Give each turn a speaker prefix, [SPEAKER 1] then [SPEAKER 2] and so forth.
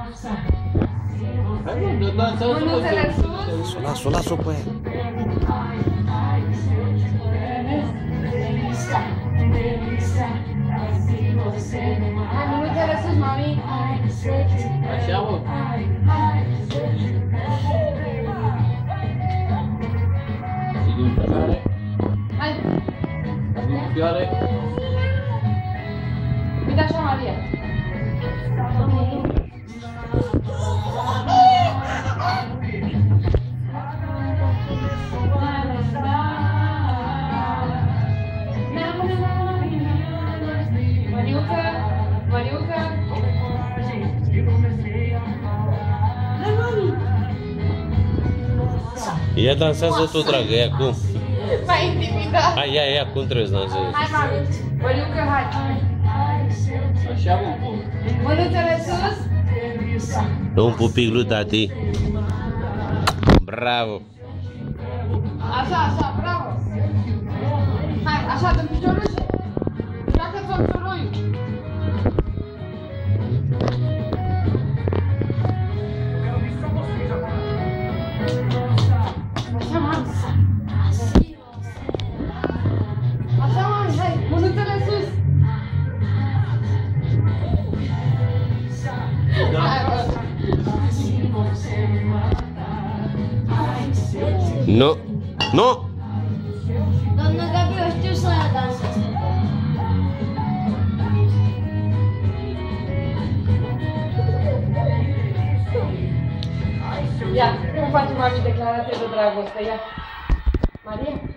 [SPEAKER 1] Mânuțele sus.
[SPEAKER 2] Las-o pe aia.
[SPEAKER 1] Hai, mânuțele sus, mami.
[SPEAKER 3] Așa, mă. Și din picioare.
[SPEAKER 1] Hai.
[SPEAKER 3] Din picioare.
[SPEAKER 1] Uite așa, Maria. Mariuca, Mariuca. Hai, mami.
[SPEAKER 2] Ia dansează tu, dragă, ia cum?
[SPEAKER 1] M-ai intimidat.
[SPEAKER 2] Hai, ia, cum trebuie să dansezi?
[SPEAKER 1] Hai, mami. Mariuca, hai.
[SPEAKER 3] Așa, mă.
[SPEAKER 1] Mânuțele sus.
[SPEAKER 2] Dă un pupic lui tati. Bravo!
[SPEAKER 1] Așa, așa, bravo. Hai, așa, dă piciorul și joacă-ți ocțoroiul. Așa, mami. Așa, mami, hai, mânuțele sus. Hai, bă.
[SPEAKER 2] Nu! Nu!
[SPEAKER 4] Doamna Gabi, eu știu să dansez.
[SPEAKER 1] Ia, cum faci, mami, declarație de dragoste? Ia. Maria?